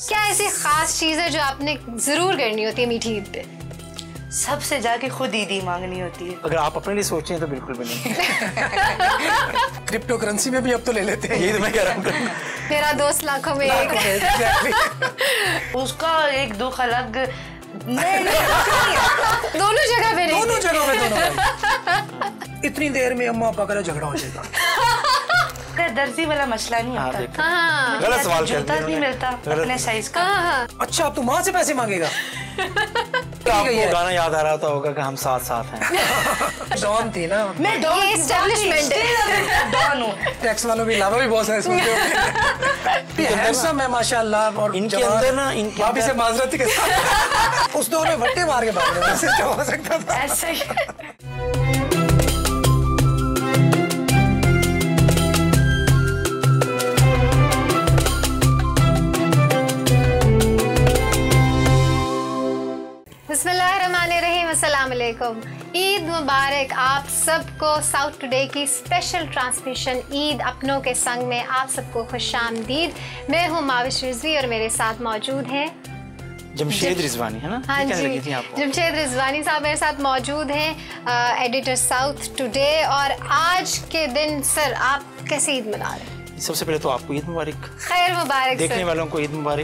क्या ऐसी खास चीज है जो आपने जरूर करनी होती है मीठी ईद पे? सबसे जाके खुद ईदी मांगनी होती है। अगर आप अपने लिए सोचें तो बिल्कुल भी नहीं। क्रिप्टो करेंसी में भी अब तो ले लेते हैं। ये तो मैं कह रहा हूँ। मेरा दोस्त लाखों में एक। उसका एक दुख अलग। दोनों जगह पे दोनों जगह पे दोनों। इतनी देर में अम्मा पापा का झगड़ा हो जाएगा। दर्जी वाला मसला नहीं होता। गलत सवाल कर जूता नहीं मिलता अपने साइज का। अच्छा अब तू माँ से पैसे मांगेगा? आपको गाना याद आ रहा होगा कि हम साथ साथ हैं। डॉन थी ना। मैं डॉन एस्टैब्लिशमेंट डॉन हूँ। टैक्स वालों भी लावा भी बहुत सारे सुनते हो। हैंडसम है माशाल्लाह। और इनके अंदर ना भाभी से माजरत के साथ उस दौर में वट्टे मार के भाग रहे थे। क्या हो सकता था? ऐसा ही। बिस्मिल्लाहिर्रहमानिर्रहीम, अस्सलाम वालेकुम। ईद मुबारक आप सबको। साउथ टुडे की स्पेशल ट्रांसमिशन ईद अपनों के संग में आप सबको खुशामदीद। मैं हूँ माविश रिजवी और मेरे साथ मौजूद हैं जमशेद रिजवानी, है ना? हाँ जी, जमशेद रिजवानी साहब मेरे साथ मौजूद हैं, एडिटर साउथ टुडे। और आज के दिन सर आप कैसे ईद मना रहे हैं? सबसे पहले तो आपको ईद मुबारक। खैर मुबारक। देखने वालों को ईद मुबारक।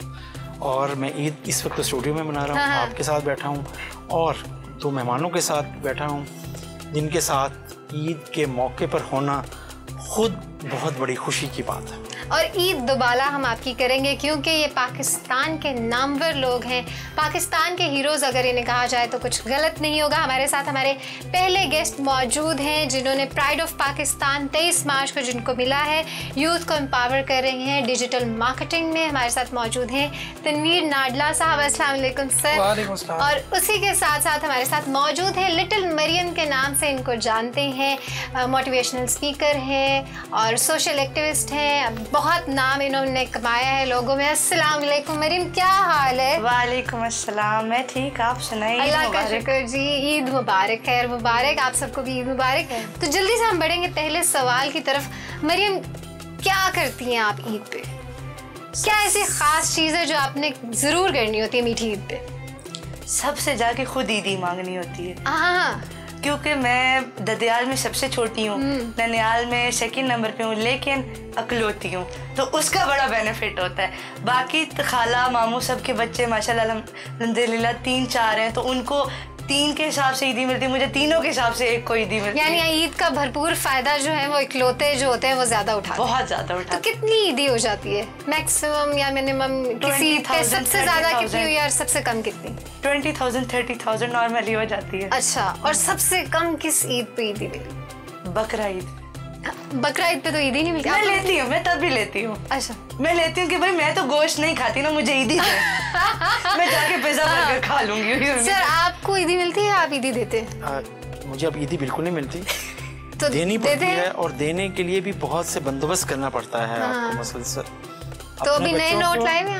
और मैं ईद इस वक्त स्टूडियो में मना रहा हूँ। हाँ। आपके साथ बैठा हूँ और दो मेहमानों के साथ बैठा हूँ जिनके साथ ईद के मौके पर होना खुद बहुत बड़ी खुशी की बात है। और ईद दोबारा हम आपकी करेंगे क्योंकि ये पाकिस्तान के नामवर लोग हैं, पाकिस्तान के हीरोज़ अगर इन्हें कहा जाए तो कुछ गलत नहीं होगा। हमारे साथ हमारे पहले गेस्ट मौजूद हैं जिन्होंने प्राइड ऑफ पाकिस्तान 23 मार्च को जिनको मिला है, यूथ को एम्पावर कर रहे हैं डिजिटल मार्केटिंग में। हमारे साथ मौजूद हैं तनवीर नाडला साहब। अस्सलाम वालेकुम सर। और उसी के साथ साथ हमारे साथ मौजूद है लिटिल मरियम के नाम से इनको जानते हैं, मोटिवेशनल स्पीकर हैं और सोशल एक्टिविस्ट हैं। बहुत नाम इन्होंने कमाया है लोगों में। अस्सलाम वालेकुम मरीम, क्या हाल है? वालेकुम अस्सलाम, मैं ठीक, आप सुनाइए। अल्लाह का शुक्र जी। ईद मुबारक, खैर मुबारक, आप सबको भी ईद मुबारक। तो जल्दी से हम बढ़ेंगे पहले सवाल की तरफ। मरीम, क्या करती हैं आप ईद पे? क्या ऐसी खास चीज़ है जो आपने ज़रूर करनी होती है मीठी ईद पे? सबसे जाके खुद ईदी मांगनी होती है। हाँ, क्योंकि मैं ददियाल में सबसे छोटी हूँ, ननियाल में सेकंड नंबर पे हूँ, लेकिन अकलौती हूँ, तो उसका बड़ा बेनिफिट होता है। बाकी खाला मामू सब के बच्चे माशाल्लाह अल्हम्दुलिल्लाह 3-4 हैं, तो उनको 3 के हिसाब से ईदी मिलती है, मुझे तीनों के हिसाब से 1 को ईदी मिलती है। यानी ईद का भरपूर फायदा जो है वो इकलौते जो होते हैं वो ज्यादा उठाते हैं। बहुत ज्यादा उठाते। तो कितनी ईदी हो जाती है मैक्सिमम या मिनिमम? किसी ईद पे सबसे ज्यादा कितनी हुई और सबसे कम कितनी? 20,000 30,000 नॉर्मली हो जाती है। अच्छा, और सबसे कम किस ईद पे ईदी मिली? बकरा ईद। बकरा ईद पे तो ईदी नहीं मिलती। मैं लेती हूँ, मैं तब भी लेती हूँ। अच्छा, मैं लेती हूँ कि भाई मैं तो गोश्त नहीं खाती ना, मुझे ईदी दे। मैं जाके पिज्जा बर्गर खा लूंगी। सर आपको ईदी मिलती है, आप ईदी देते हैं? मुझे अब ईदी बिल्कुल नहीं मिलती। तो देनी पड़ती है और देने के लिए भी बहुत से बंदोबस्त करना पड़ता है आपको मुसलसल। तो अभी नए नोट लाए हैं?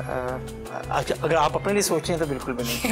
अगर आप अपने लिए सोचें तो बिल्कुल भी नहीं।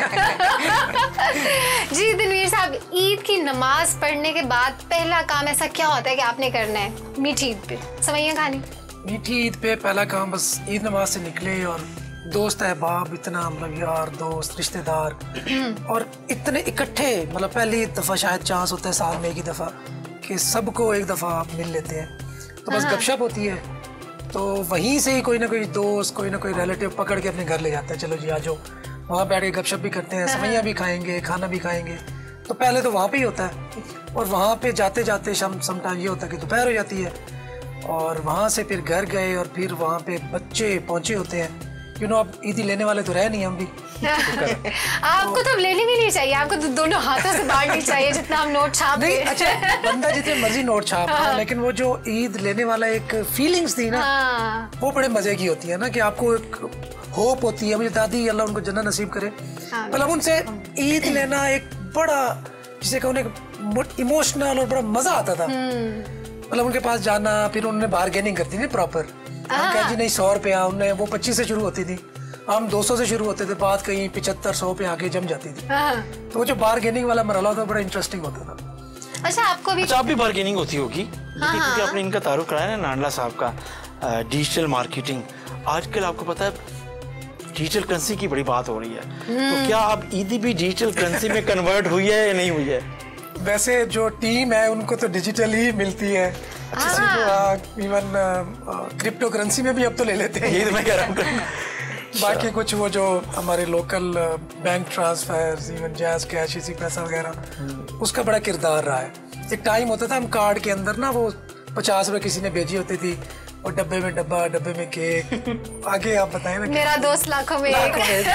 जी तनवीर साहब, ईद की नमाज पढ़ने के बाद पहला काम ऐसा क्या होता है कि आपने करना है मीठी ईद पे? सवैयां खानी? मीठी ईद पे पहला काम बस ईद नमाज से निकले और दोस्त अहबाब इतना मतलब यार दोस्त रिश्तेदार और इतने इकट्ठे, मतलब पहली दफ़ा शायद चांस होता है साल में एक ही दफ़ा कि सबको एक दफ़ा मिल लेते हैं, तो बस गपशप होती है। तो वहीं से ही कोई ना कोई दोस्त कोई ना कोई रिलेटिव पकड़ के अपने घर ले जाता है, चलो जी आ जाओ, वहाँ बैठ के गपशप भी करते हैं, सवैयां भी खाएंगे, खाना भी खाएंगे। तो पहले तो वहाँ पे ही होता है और वहाँ पे जाते जाते समटाइम ये होता है कि दोपहर हो जाती है और वहाँ से फिर घर गए और फिर वहाँ पे बच्चे पहुँचे होते हैं। अब ईदी लेने वाले तो रहे नहीं हम भी। आपको तो लेनी भी नहीं चाहिए, आपको तो दोनों हाथों से बांटनी चाहिए जितना हम नोट छाप नहीं। अच्छा, बंदा जितने मर्जी नोट छाप रहा, लेकिन वो जो ईद लेने वाला एक फीलिंग्स थी ना, वो बड़े मजे की होती है ना, कि आपको एक होप होती है। मुझे दादी अल्लाह उनको जन्नत नसीब करे, मतलब उनसे ईद लेना एक बड़ा जिसे कहूँ इमोशनल और बड़ा मजा आता था। मतलब उनके पास जाना, फिर उन्होंने बार्गेनिंग करती थी प्रॉपर। हम कह जी नहीं 100 रुपया, उन्हें वो 25 से शुरू होती थी, हम 200 से शुरू होते थे, बात कहीं 75-100 पे आके जम जाती थी। तो वो जो बार्गेनिंग वाला मरहला था बड़ा इंटरेस्टिंग होता था। अच्छा, आपको भी? अच्छा, आप भी बार्गेनिंग होती होगी क्योंकि आपने इनका तारुफ कराया ना नाडला साहब का। डिजिटल मार्केटिंग, आजकल आपको पता है डिजिटल करेंसी की बड़ी बात हो रही है, तो क्या अब ईदी भी डिजिटल करेंसी में कन्वर्ट हुई है या नहीं हुई है? वैसे जो टीम है उनको तो डिजिटल ही मिलती है, इवन क्रिप्टो करेंसी में भी अब तो ले लेते हैं। यही तो मैं कह रहा हूँ। बाकी कुछ वो जो हमारे local bank transfer, even JazzCash, Easypaisa वगैरह, उसका बड़ा किरदार रहा है। एक टाइम होता था हम कार्ड के अंदर ना वो 50 रुपए किसी ने भेजी होती थी और डब्बे में डब्बा, डब्बे में केक। आगे आप बताएं ना। मेरा दोस्त लाखों में एक।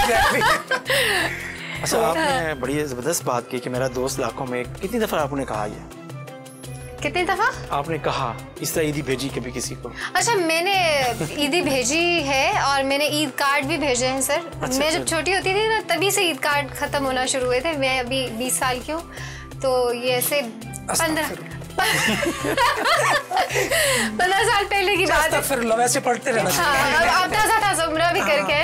अच्छा, आपने बड़ी जबरदस्त बात की कि मेरा दोस्त लाखों में एक। कितनी दफा आपने कहा ये? कितनी दफा आपने कहा इस तरह ईदी भेजी कभी किसी को? अच्छा, मैंने ईदी भेजी है और मैंने ईद कार्ड भी भेजे हैं सर। अच्छा, मैं जब छोटी होती थी ना तभी से ईद कार्ड खत्म होना शुरू हुए थे। मैं अभी 20 साल की हूँ, तो ये ऐसे 15 साल पहले की बात है। फिर वैसे पढ़ते रहना चाहिए। अब ताज़ा उम्र भी करके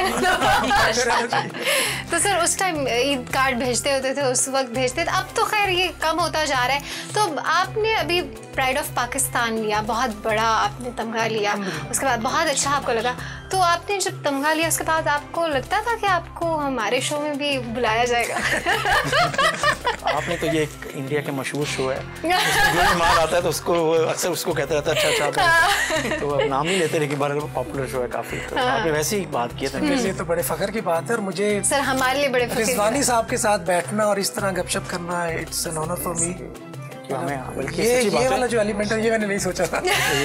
तो सर उस टाइम ईद कार्ड भेजते होते थे, उस वक्त भेजते थे। अब तो खैर ये कम होता जा रहा है। तो आपने अभी प्राइड ऑफ पाकिस्तान लिया, बहुत बड़ा आपने तमगा लिया, उसके बाद बहुत अच्छा आपको लगा। तो आपने जब तमगा लिया उसके बाद आपको लगता था कि आपको हमारे शो में भी बुलाया जाएगा? आपने तो ये एक इंडिया के मशहूर शो है, जो मेहमान आता है तो उसको अक्सर उसको कहते रहता है अच्छा। तो अब नाम ही लेते, लेकिन बड़ा पॉपुलर शो है काफी। तो आपने वैसे ही बात की है। मेरे लिए तो बड़े फख्र की बात है, और मुझे सर हमारे लिए बड़े रिजवानी साहब के साथ बैठना और इस तरह गपशप करना, it's an honour for me. ये वाला जो एलिमेंट है ये मैंने नहीं सोचा था।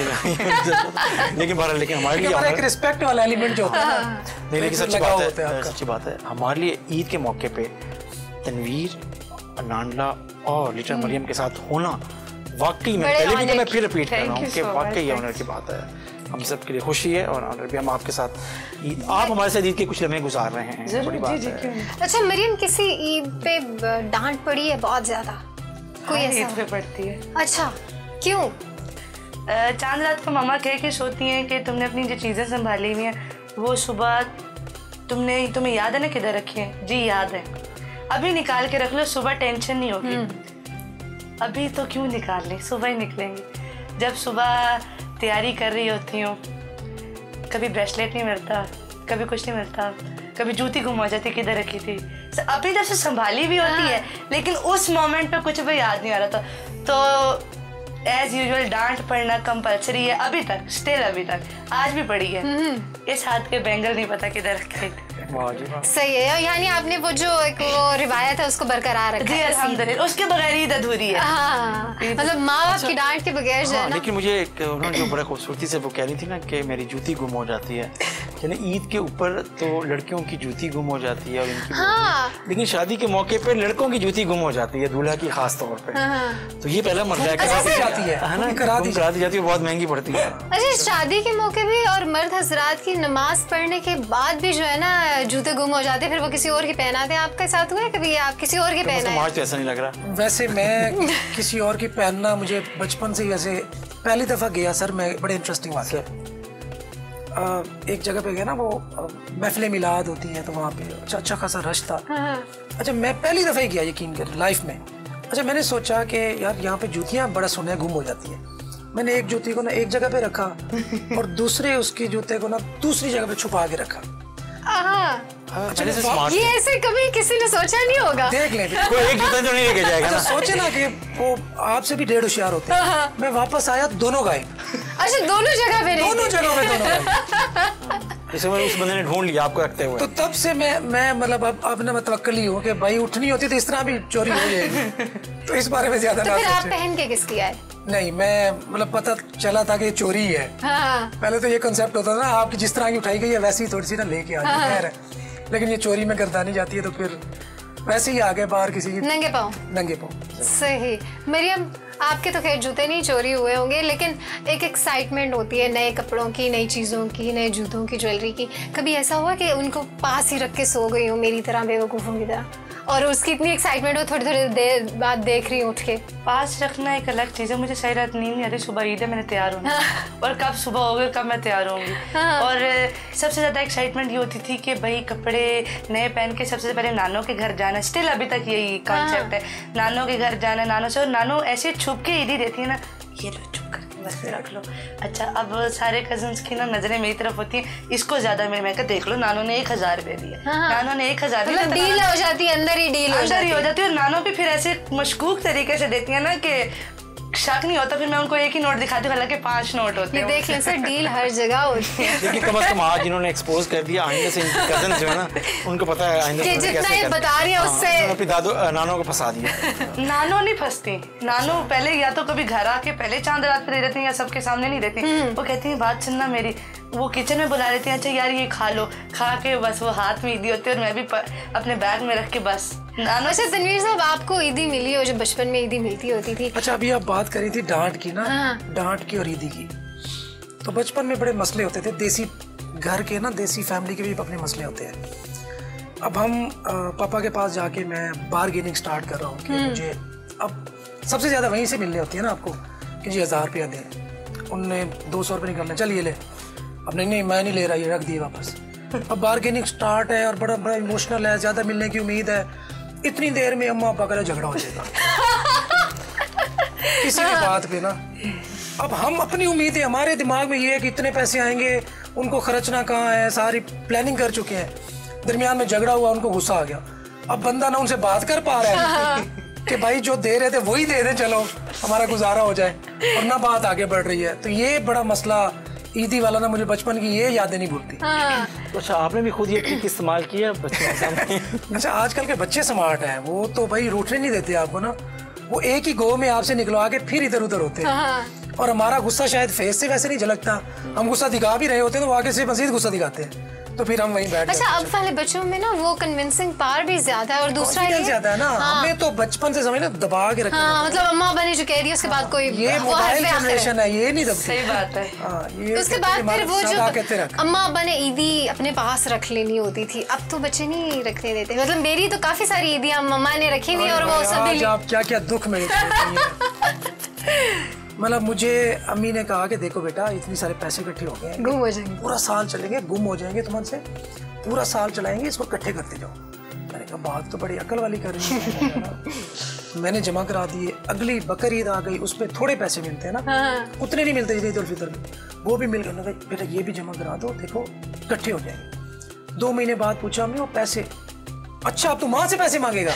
लेकिन बहरहाल, लेकिन हमारे लिए एक रिस्पेक्ट वाला एलिमेंट जो होता है ना, नहीं, लेकिन सच्ची बात है हमारे लिए ईद के मौके पे तनवीर, नांडला और लिटिल मरियम के साथ होना वाकई में, पहले भी मैं फिर रिपीट कर रहा हूँ कि वाकई ऑनर की बात है। हम सब के लिए खुशी है और ऑनर भी। हम आपके साथ ईद, आप हमारे साथ ईद के कुछ लम्हे गुजार रहे हैं, बड़ी बात है। अच्छा मरियम, किसी ईद पे डांट पड़ी है बहुत ज्यादा? कोई ऐसा ईद पे पड़ती है। अच्छा, क्यों? चांद रात को मामा कह के सोती हैं कि तुमने अपनी जो चीज़ें संभाली हुई हैं वो सुबह तुम्हें याद है ना किधर रखी है? जी याद है, अभी निकाल के रख लो, सुबह टेंशन नहीं होगी। अभी तो क्यों निकाल लें, सुबह ही निकलेंगे। जब सुबह तैयारी कर रही होती हूँ, कभी ब्रेसलेट नहीं मिलता, कभी कुछ नहीं मिलता, कभी जूती गुम हो जाती, किधर रखी थी। अपनी तरफ से संभाली भी होती है, लेकिन उस मोमेंट पे कुछ भी याद नहीं आ रहा था। तो एज यूजुअल डांट पड़ना कंपलसरी है अभी तक, स्टिल अभी तक, आज भी पड़ी है। इस हाथ के बैंगल नहीं पता किधर रखे। सही है, यानी आपने वो जो एक वो रिवायत है उसको बरकरार रखा है। अल्हम्दुलिल्लाह, उसके बगैर ईद अधूरी है। हाँ, मतलब माँ बाप की डांट के बगैर जो है ना। लेकिन मुझे उन्होंने जो बड़ा खूबसूरती से वो कह रही थी ना कि मेरी जूती गुम हो जाती है, यानी ईद के ऊपर तो लड़कियों की जूती गुम हो जाती है और इनकी लेकिन शादी के मौके पे लड़कों की जूती गुम हो जाती है, दूल्हा की खास तौर पे। तो ये पहला मरला है, करा दी जाती है, बहुत महंगी पड़ती है। अच्छा, शादी के मौके भी और मर्द हजरात की नमाज पढ़ने के बाद भी जो है ना जूते गुम हो जाते, फिर वो किसी और के पहनाते हैं। आपके साथ हुआ है कभी आप किसी और के पहना है? तो ऐसा नहीं लग रहा। वैसे मैं किसी और की पहनना, मुझे बचपन से ही वैसे पहली दफा गया सर मैं, बड़े इंटरेस्टिंग बात है। एक जगह पे गया ना, वो महफिल मिलाद होती है, तो वहाँ पे अच्छा खासा रश था। अच्छा, मैं पहली दफा ही गया, यकीन कर, लाइफ में। अच्छा, मैंने सोचा कि यार यहाँ पे जूतियाँ बड़ा सुना है गुम हो जाती है। मैंने एक जूती को ना एक जगह पे रखा और दूसरे उसकी जूते को ना दूसरी जगह पे छुपा के रखा। ये ऐसे कभी किसी ने सोचा नहीं होगा। देख ले, कोई एक जूता तो नहीं लेके जाएगा ना। सोचे ना कि वो आपसे भी ढेर होशियार होते हैं। मैं वापस आया, दोनों गायब। अच्छा, दोनों जगह पे दोनों गायब। इस बंदे ने ढूंढ लिया आपको रखते हुए। तो तब से मैं मतलब अब ना मैं तवक्कली हूँ कि भाई उठनी होती तो इस तरह भी चोरी हो जाएगी। तो इस बारे में ज्यादा ना सोचें। आप पहन के किसकी आए? नहीं, मैं मतलब पता चला था कि चोरी है। पहले तो ये कंसेप्ट होता था ना, आपकी जिस तरह की उठाई गई है वैसे ही थोड़ी सी ना लेके आ जाए। लेकिन ये चोरी में गर्दानी जाती है तो फिर वैसे ही आ गए बाहर किसी की नंगे पाँव। सही। मरियम, आपके तो खैर जूते नहीं चोरी हुए होंगे, लेकिन एक एक्साइटमेंट होती है नए कपड़ों की, नई चीज़ों की, नए जूतों की, ज्वेलरी की। कभी ऐसा हुआ कि उनको पास ही रख के सो गई हो मेरी तरह, बेवकूफ़ों की तरह, और उसकी इतनी एक्साइटमेंट हो थोड़ी देर बाद देख रही हूँ उठ के? पास रखना एक अलग चीज़ है। मुझे सही रात नींद नहीं आती, सुबह ईद है, मैंने तैयार होना और कब सुबह होगी कब मैं तैयार होंगी। और सबसे ज़्यादा एक्साइटमेंट ये होती थी कि भाई कपड़े नए पहन के सबसे पहले नानों के घर जाना। स्टिल अभी तक यही कॉन्सेप्ट है, नानों के घर जाना, नानों से। और नानों ऐसे छुप के ईदी देती है ना, ये लो चुप कर, बस रख लो। अच्छा, अब सारे कजन्स की ना नजरें मेरी तरफ होती हैं, इसको ज्यादा मैं कहा देख लो, नानो ने 1000 रुपए दिए, नानो ने 1000 दिए, डील हो जाती है, अंदर ही डील हो जाती है। और नानो भी फिर ऐसे मशकूक तरीके से देती है ना कि शक नहीं होता, फिर मैं उनको एक ही नोट दिखाती हूँ, हालांकि 5 नोट होते हैं। देख लें सर, डील हर जगह होती है। लेकिन कम से कम आज जिन्होंने एक्सपोज कर दिया आइंदा से, इनकी कजन जो है ना उनको पता है आइंदा से जितना ये बता रही है उससे अपनी दादू नानो को फंसा दिया। नानो नहीं फंसती, नानो पहले या तो कभी घर आके पहले चांद रात पे दे देती हैं या सबके सामने नहीं देती। वो कहती है बात सुनना मेरी, वो किचन में बुला लेती हैं, अच्छा यार ये खा लो, खा के बस वो हाथ में ईदी होती है और मैं भी अपने बैग में रख के बस। अच्छा तनवीर साहब, आपको ईदी मिली हो जो बचपन में ईदी मिलती होती थी? अच्छा, अभी आप बात करी थी डांट की ना, डांट की और ईदी की, तो बचपन में बड़े मसले होते थे, देसी घर के ना, देसी फैमिली के भी अपने मसले होते हैं। अब हम पापा के पास जाके मैं बारगेनिंग स्टार्ट कर रहा हूँ कि मुझे अब सबसे ज्यादा वहीं से मिलने होती है ना आपको कि जी 1000 रुपया दें, उनने 200 रुपये निकलना, चल ये ले, अब नहीं मैं नहीं ले रहा, ये रख दिए वापस। अब बारगेनिंग स्टार्ट है और बड़ा बड़ा इमोशनल है, ज़्यादा मिलने की उम्मीद है, इतनी देर में अम्मा पापा का झगड़ा हो जाएगा किसी भी बात पे ना। अब हम अपनी उम्मीदें, हमारे दिमाग में ये है कि इतने पैसे आएंगे, उनको खर्चना कहाँ है, सारी प्लानिंग कर चुके हैं, दरमियान में झगड़ा हुआ, उनको गुस्सा आ गया। अब बंदा ना उनसे बात कर पा रहा है कि भाई जो दे रहे थे वही दे दे, चलो हमारा गुजारा हो जाए, और ना बात आगे बढ़ रही है। तो ये बड़ा मसला ईदी वाला ना, मुझे बचपन की ये यादें नहीं भूलती। अच्छा, आपने भी खुद ये ट्रिक इस्तेमाल किया बच्चों के सामने? अच्छा, आजकल के बच्चे स्मार्ट हैं, वो तो भाई रूठने नहीं देते आपको ना, वो एक ही गो में आपसे निकलवा के फिर इधर उधर होते हैं। और हमारा गुस्सा शायद फेस से वैसे नहीं झलकता, हम गुस्सा दिखा भी रहे होते हैं तो वो आगे से मजीद गुस्सा दिखाते हैं, तो फिर हम वहीं बैठ। अच्छा, अब वाले बच्चों में ना वो कन्विंसिंग पावर भी ज्यादा है, और दूसरा ये ज्यादा है ना, हमें तो बचपन से समझ लो दबा के रखा है। मतलब अम्मा बने जो कह रही है उसके बाद कोई, ये मोबाइल जनरेशन है, ये नहीं दबती। सही बात है। ये उसके बाद फिर वो जो अम्मा अब्बा ने ईदी अपने पास रख लेनी होती थी, अब तो बच्चे नहीं रखने देते। मतलब मेरी तो काफी सारी ईदियां मम्मा ने रखी हुई और वो सभी आप क्या क्या दुख में मतलब मुझे अम्मी ने कहा कि देखो बेटा, इतने सारे पैसे इकट्ठे हो गए, गुम हो जाएंगे, पूरा साल चलेंगे, गुम हो जाएंगे, तुमसे पूरा साल चलाएंगे, इसको इकट्ठे करते जाओ। मैंने कहा बात तो बड़ी अकल वाली कर रही है। मैंने जमा करा दिए, अगली बकर ईद आ गई, उस पर थोड़े पैसे मिलते हैं ना, उतने नहीं मिलते ईद उल फितर में, वो भी मिल गए। बेटा ये भी जमा करा दो, देखो इकट्ठे हो जाएंगे। 2 महीने बाद पूछा अम्मी वो पैसे, अच्छा अब तू माँ से पैसे मांगेगा?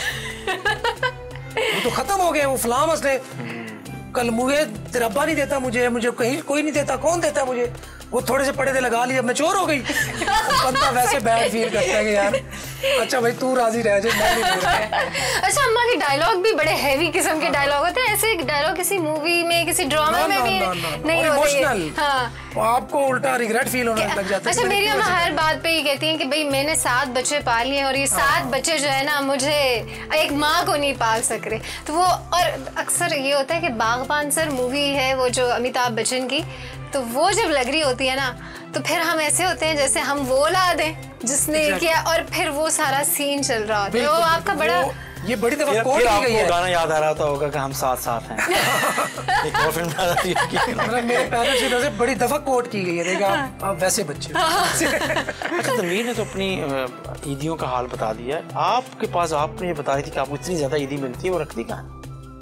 वो तो खत्म हो गए, वो फलां मसले, कल मुझे तेरा अब्बा नहीं देता, मुझे कहीं कोई नहीं देता, कौन देता मुझे? वो थोड़े से पड़े थे लगा लिए, अब मैं चोर हो गई। बंदा वैसे बैड फील करता है कि यार अच्छा भाई तू राजी रह जाए, मैं नहीं दे रहा। अच्छा, अम्मा के डायलॉग भी बड़े हैवी किस्म के डायलॉग होते हैं, ऐसे डायलॉग किसी मूवी में, किसी ड्रामा में भी नहीं होते। हाँ, आपको उल्टा रिग्रेट फील होने लग जाता है। अच्छा, मेरी अम्मा हर बात पे ये कहती हैं कि भाई मैंने 7 बच्चे पाल लिए और ये 7 बच्चे जो है ना, मुझे एक माँ को नहीं पाल सक रहे। तो वो, और अक्सर ये होता है कि बागबान सर मूवी है वो जो अमिताभ बच्चन की, तो वो जब लग रही होती है ना, तो फिर हम ऐसे होते हैं जैसे हम वो ला दें जिसने किया, और फिर वो सारा सीन चल रहा होता है। वो आपका बड़ा, ये बड़ी दफा कोट की गई है। गाना याद आ रहा होगा कि हम साथ साथ हैं। एक और फिल्म मतलब मेरे पेरेंट्स की तरफ से बड़ी दफा कोट की गई है, देखा आप वैसे बच्चे। अच्छा, तनवीर ने तो अपनी ईदियों का हाल बता दिया है, आपके पास आपने ये बताई थी कि आपको इतनी ज्यादा ईदी मिलती है, वो रखती कहाँ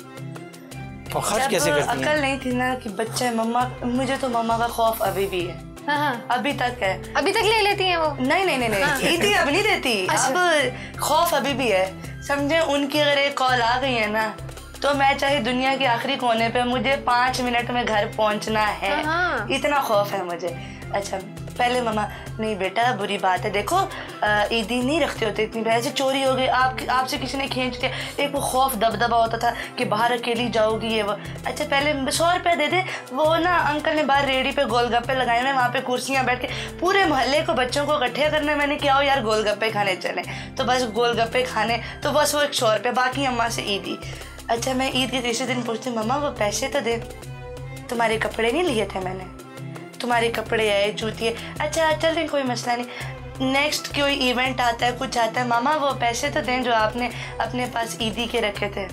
और खर्च कैसे करती हैं? अकल नहीं थी ना कि बच्चे, मम्मा, मुझे तो मम्मा का खौफ अभी भी है। अभी तक है। अभी तक ले लेती हैं वो? नहीं, ईदी अब नहीं देती। अब खौफ अभी भी है, समझे। उनकी अगर एक कॉल आ गई है ना, तो मैं चाहे दुनिया के आखिरी कोने पे, मुझे 5 मिनट में घर पहुंचना है, इतना खौफ है मुझे। अच्छा, पहले मम्मा, नहीं बेटा बुरी बात है, देखो ईदी नहीं रखते होते इतनी, ऐसे चोरी हो गई, आपसे किसी ने खींच दिया, एक वो खौफ दबदबा होता था कि बाहर अकेली जाओगी ये वो। अच्छा, पहले 100 रुपये दे दे, वो ना अंकल ने बाहर रेडी पे गोलगप्पे लगाए हुए, वहाँ पे कुर्सियाँ बैठ के पूरे मोहल्ले को, बच्चों को इकट्ठे करने, मैंने क्या हो यार गोलगप्पे खाने चले, तो बस गोलगप्पे खाने, तो बस वो 100 रुपये, बाकी अम्मा से ईदी। अच्छा, मैं ईद के तीसरे दिन पूछती, मम्मा वो पैसे तो दे, तुम्हारे कपड़े नहीं लिए थे मैंने, तुम्हारे कपड़े आए, जूती, अच्छा चल रही, कोई मसला नहीं, नेक्स्ट कोई इवेंट आता है, कुछ आता है, मामा वो पैसे तो दें जो आपने अपने पास ईदी के रखे थे,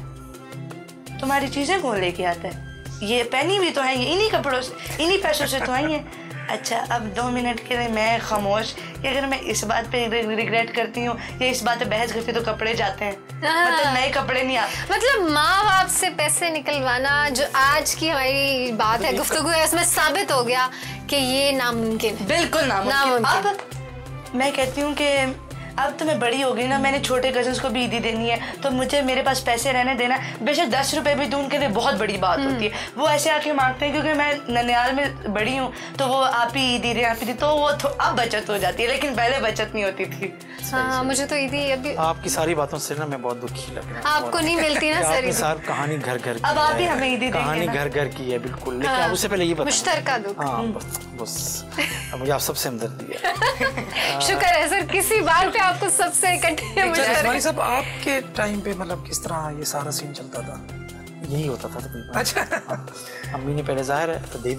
तुम्हारी चीज़ें कौन लेके आता है, ये पहनी भी तो है, ये इन्हीं कपड़ों से, इन्हीं पैसों से तो आई हैं। अच्छा, अब 2 मिनट के लिए मैं खामोश कि अगर मैं इस बात पे रिग्रेट करती हूँ या इस बात पे बहस करती हूँ तो कपड़े जाते हैं, मतलब नए कपड़े नहीं आते। मतलब माँ बाप से पैसे निकलवाना जो आज की हमारी बात है, गुफ्तगू है, उसमें साबित हो गया कि ये नामुमकिन है। बिल्कुल नामुमकिन। अब मैं कहती हूँ कि अब तो मैं बड़ी हो गई ना, मैंने छोटे कजन्स को भी ईदी देनी है, तो मुझे मेरे पास पैसे रहने देना, बेशक 10 रुपए भी दूं उनके लिए बहुत बड़ी बात होती है। वो ऐसे आके मांगते हैं क्योंकि मैं ननिहाल में बड़ी हूँ, तो वो आप ही ईदी दे, आप ही दी, तो वो अब बचत हो जाती है, लेकिन पहले बचत नहीं होती थी। हाँ, मुझे तो ईदी अभी आपकी सारी बातों से ना मैं बहुत दुखी लग रहा हूँ। आपको नहीं मिलती ना सर? साहब कहानी घर घर अब आप ही हमें ईदी कहानी घर घर की है बिल्कुल, लेकिन आप उससे पहले ये बताएं मुश्तरका दुख। हाँ बस मुझे आप सबसे हमदर्दी है। शुक्र है सर, किसी बात पे आपको सबसे इस्माइल साहब, आपके टाइम पे मतलब किस तरह ये सारा सीन चलता था? यही होता था तकरीबन। अच्छा। अम्मी ने पहले ज़ाहिर है दे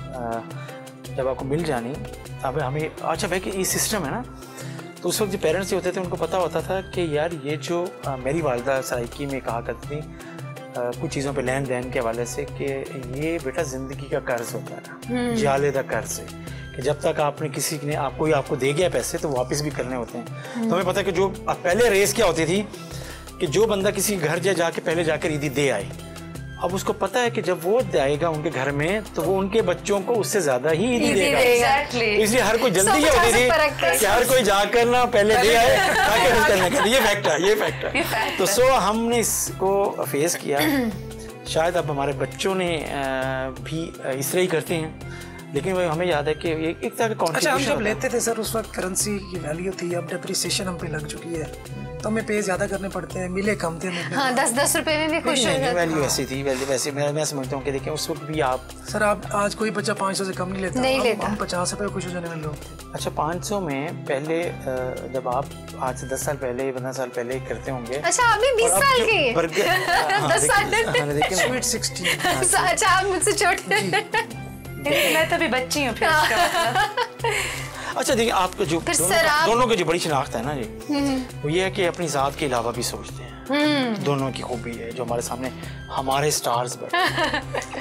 देनी, जब आपको मिल जानी अब हमें। अच्छा भाई कि ये सिस्टम है ना, तो उस वक्त जो पेरेंट्स होते थे उनको पता होता था कि यार ये जो मेरी वालिदा सराइकी में कहा करती थी कुछ चीज़ों पे लेन देन के हवाले से कि ये बेटा ज़िंदगी का कर्ज होता है, जालेदा कर्ज है, कि जब तक आपने किसी ने आपको दे गया पैसे तो वापस भी करने होते हैं। तो हमें पता है कि जो पहले रेस क्या होती थी कि जो बंदा किसी घर जाके पहले जाकर ईदी दे आए, अब उसको पता है कि जब वो जाएगा उनके घर में तो वो उनके बच्चों को उससे ज्यादा ही ईदी देगा। इसलिए हर कोई जल्दी ये होती थी कि हर कोई जाकर ना पहले दे आए ताकि करने के लिए। ये फैक्ट है। तो सो हमने इसको फेस किया। शायद अब हमारे बच्चों ने भी इस तरह ही करते हैं, लेकिन वो हमें याद है कि एक तरह का कॉन्ट्रिब्यूशन। अच्छा, हम जब लेते थे सर उस वक्त करेंसी की वैल्यू थी, अब डेप्रिसिएशन हम पे लग चुकी है तो हमें पे ज्यादा करने पड़ते हैं, मिले कम थे। हाँ, 10-10 रुपए में भी खुश हो जाते। वैल्यू ऐसी थी, वैसे मैं समझता हूँ कि देखिए उस वक्त भी आप सर आप आज कोई बच्चा 500 से कम नहीं लेता। हम 50 रुपए खुश हो जाने वाले लोग। अच्छा, 500 में पहले जब आप आज से 10 साल पहले 15 साल पहले करते होंगे। अच्छा, आप भी 20 साल के 10 साल स्वीट 16। अच्छा, आप मुझसे छोटे। मैं तो अभी बच्ची हूँ फिर इसका मतलब। अच्छा देखिए, आपको जो दोनों की जो बड़ी शनाख्त है ना जी, वो ये है कि अपनी जात के अलावा भी सोचते हैं। दोनों की खूबी है जो हमारे सामने हमारे स्टार्स बैठे।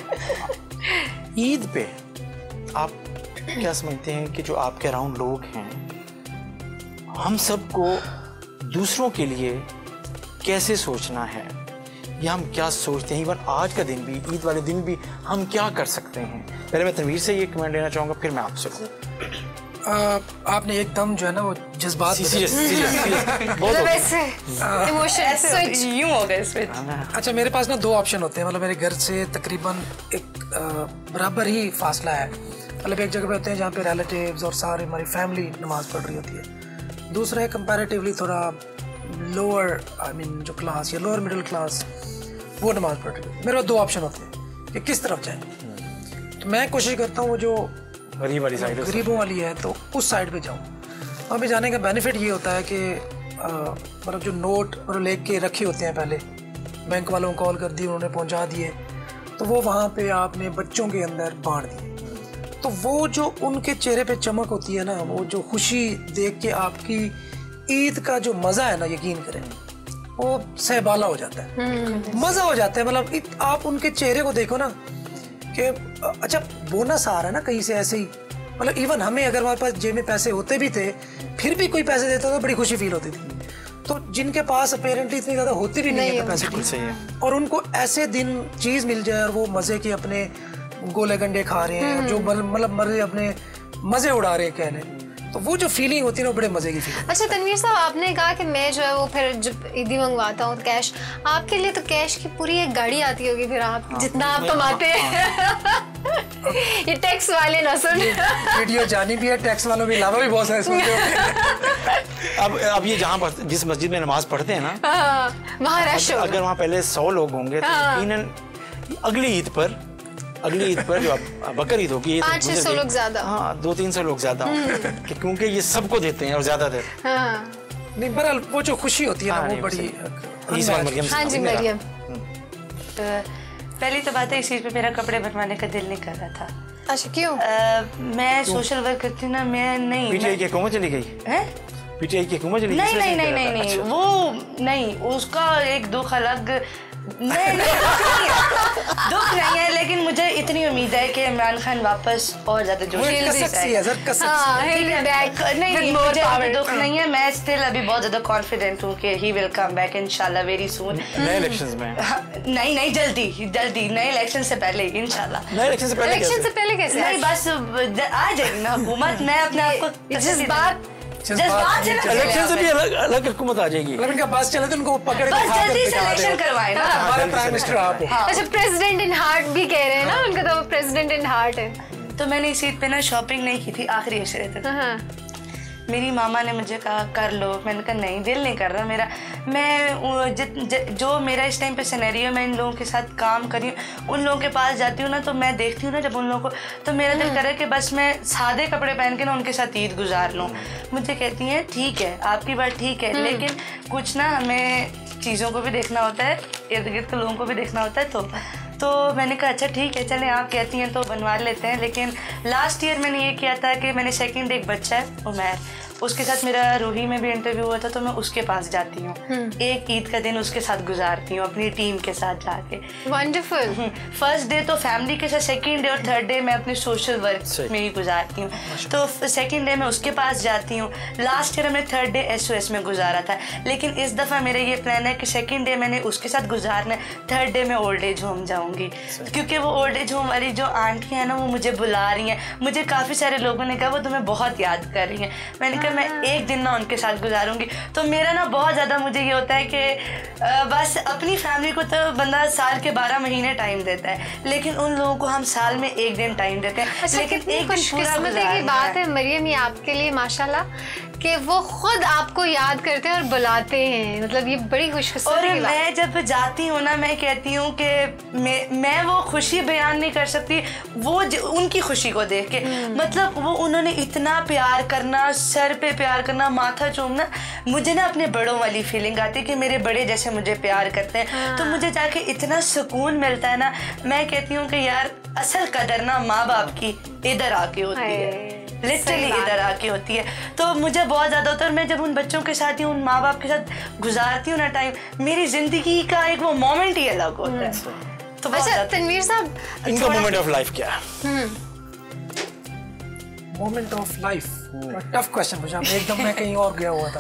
ईद पे आप क्या समझते हैं कि जो आपके अराउंड लोग हैं, हम सबको दूसरों के लिए कैसे सोचना है या हम क्या सोचते हैं? इवन आज का दिन भी, ईद वाले दिन भी हम क्या कर सकते हैं? पहले मैं तनवीर से ये कमेंट लेना चाहूँगा, फिर मैं आपसे। आपने एकदम जो है ना वो जज्बात यूं हो गए स्विच। अच्छा, मेरे पास ना 2 ऑप्शन होते हैं। मतलब मेरे घर से तकरीबन एक बराबर ही फासला है। मतलब एक जगह पे होते हैं जहाँ पे रिलेटिव्स और सारी हमारी फैमिली नमाज पढ़ रही होती है। दूसरा है कंपैरेटिवली थोड़ा लोअर जो क्लास या लोअर मिडिल क्लास, वो नमाज पढ़ रही है। मेरे पास 2 ऑप्शन होते हैं कि किस तरफ जाए। तो मैं कोशिश करता हूँ वो जो गरीब वाली साइड, गरीबों वाली है, तो उस साइड पे जाऊँ। वहाँ पे जाने का बेनिफिट ये होता है कि मतलब जो नोट और लेके रखे होते हैं, पहले बैंक वालों को कॉल कर दी, उन्होंने पहुँचा दिए, तो वो वहाँ पे आपने बच्चों के अंदर बांट दिए। तो वो जो उनके चेहरे पे चमक होती है ना, वो जो खुशी देख के आपकी ईद का जो मज़ा है ना, यकीन करें वो सहबाला हो जाता है, मज़ा हो जाता है। मतलब आप उनके चेहरे को देखो ना कि अच्छा बोनस आ रहा है ना कहीं से, ऐसे ही। मतलब इवन हमें अगर हमारे पास जेब में पैसे होते भी थे, फिर भी कोई पैसे देता तो बड़ी खुशी फील होती थी। तो जिनके पास अपेरेंटली इतनी ज़्यादा होती भी नहीं है कैपेसिटी, और उनको ऐसे दिन चीज़ मिल जाए और वो मज़े के अपने गोले गंडे खा रहे हैं, जो मतलब मज़े अपने मज़े उड़ा रहे हैं, कह लें, तो वो जो फीलिंग होती है ना, बड़े मजे की फीलिंग। अच्छा तनवीर साहब, आपने कहा कि मैं जो है वो फिर जब ईदी मंगवाता हूँ कैश, आपके लिए तो कैश की पूरी एक गाड़ी आती होगी फिर आप जितना आप कमाते हैं। ये टैक्स वाले ना सुन, वीडियो जानी भी है, टैक्स वालों के अलावा भी बहुत सारे सुनते होंगे। अब ये जहाँ पर जिस मस्जिद में नमाज पढ़ते हैं ना, वहाँ रश होगा। अगर वहाँ पहले 100 लोग होंगे तो यकीनन अगली ईद पर जो बकर ईद होगी 500 लोग ज्यादा, हाँ 200-300 लोग ज्यादा, क्योंकि ये सबको देते हैं और ज्यादा देते हैं। नहीं, बहरहाल वो जो खुशी होती है ना, वो बड़ी। हाँ जी मरियम, पहली तो बात है इस चीज पे मेरा कपड़े बनवाने का दिल नहीं कर रहा था। अच्छा क्यों? मैं सोशल वर्क करती हूँ ना, मैं नहीं। पीटीआई की हुकूमत चली गई है? पीटीआई की हुकूमत चली गई? नहीं, वो नहीं, उसका एक दुख अलग। दुख नहीं है, लेकिन मुझे इतनी उम्मीद है कि इमरान खान वापस और ज्यादा जोश नहीं, मुझे दुख नहीं है। मैं स्टिल अभी बहुत ज्यादा कॉन्फिडेंट हूँ कि ही विल कम बैक इंशाल्लाह वेरी सून। नए इलेक्शंस में नहीं जल्दी नए इलेक्शन से पहले इंशाल्लाह। नए इलेक्शन से पहले कैसे? नहीं बस आ जाएगी ना हुकूमत। मैं अपने आप को जज्बात इलेक्शन से भी अलग हुकूमत आ जाएगी। मतलब इनका बस चले तो उनको पकड़ के जल्दी से इलेक्शन करवाए ना। हमारे प्राइम मिनिस्टर आप हो। अच्छा, प्रेसिडेंट इन हार्ट भी कह रहे हैं ना, उनका तो प्रेसिडेंट इन हार्ट है। तो मैंने इस ईद पे ना शॉपिंग नहीं की थी आखिरी अशरे तक। मेरी मामा ने मुझे कहा कर लो, मैंने कहा नहीं दिल नहीं कर रहा मेरा। मैं जो मेरा इस टाइम पे सिनेरियो मैं इन लोगों के साथ काम कर रही हूँ, उन लोगों के पास जाती हूँ ना तो मैं देखती हूँ ना जब उन लोगों को, तो मेरा दिल करे कि बस मैं सादे कपड़े पहन के ना उनके साथ ईद गुजार लूँ। मुझे कहती हैं ठीक है आपकी बात ठीक है, लेकिन कुछ ना हमें चीज़ों को भी देखना होता है, इर्द गिर्द के लोगों को भी देखना होता है। तो मैंने कहा अच्छा ठीक है चलें आप कहती हैं तो बनवा लेते हैं। लेकिन लास्ट ईयर मैंने ये किया था कि मैंने सेकंड एक बच्चा है उमैर, उसके साथ मेरा रूही में भी इंटरव्यू हुआ था, तो मैं उसके पास जाती हूँ, एक ईद का दिन उसके साथ गुजारती हूँ अपनी टीम के साथ जाके। वंडरफुल। फर्स्ट डे तो फैमिली के साथ, सेकंड डे और थर्ड डे मैं अपने सोशल वर्क में ही गुजारती हूँ। तो सेकंड डे मैं उसके पास जाती हूँ। लास्ट ईयर मैं थर्ड डे SOS में गुजारा था, लेकिन इस दफ़ा मेरा ये प्लान है कि सेकंड डे मैंने उसके साथ गुजारना है, थर्ड डे मैं ओल्ड एज होम जाऊँगी, क्योंकि वो ओल्ड एज होम वाली जो आंटियाँ हैं ना वो मुझे बुला रही हैं। मुझे काफ़ी सारे लोगों ने कहा वो तुम्हें बहुत याद कर रही हैं। मैंने मैं एक दिन ना उनके साथ गुजारूंगी। तो मेरा ना बहुत ज़्यादा मुझे ये होता है कि बस अपनी फैमिली को तो बंदा साल के 12 महीने टाइम देता है, लेकिन उन लोगों को हम साल में एक दिन टाइम देते हैं। अच्छा, लेकिन एक खुशकिस्मती की बात है मरियम ये आपके लिए माशाल्लाह कि वो खुद आपको याद करते हैं और बुलाते हैं, मतलब ये बड़ी खुशकिस्मती की बात है। मैं जब जाती हूँ ना मैं कहती हूँ कि मैं वो खुशी बयान नहीं कर सकती वो उनकी खुशी को देख के। मतलब वो उन्होंने इतना प्यार करना, सर पे प्यार करना, माथा चूमना, मुझे ना अपने बड़ों वाली फीलिंग आती है कि मेरे बड़े जैसे मुझे प्यार करते हैं। तो मुझे जाके इतना सुकून मिलता है ना। मैं कहती हूँ कि यार असल कदर ना माँ बाप की इधर आके होती है, लिटरली इधर आके होती है। तो मुझे बहुत ज़्यादा होता है, और मैं जब उन बच्चों के साथ ही उन माँ बाप के साथ गुजारती हूँ ना टाइम, मेरी ज़िंदगी का एक वो मोमेंट ही अलग होता है। तो अच्छा तनवीर साहब, इनका मोमेंट ऑफ लाइफ क्या है? Moment of life tough question पूछा आपने, एकदम मैं कहीं और गया हुआ था।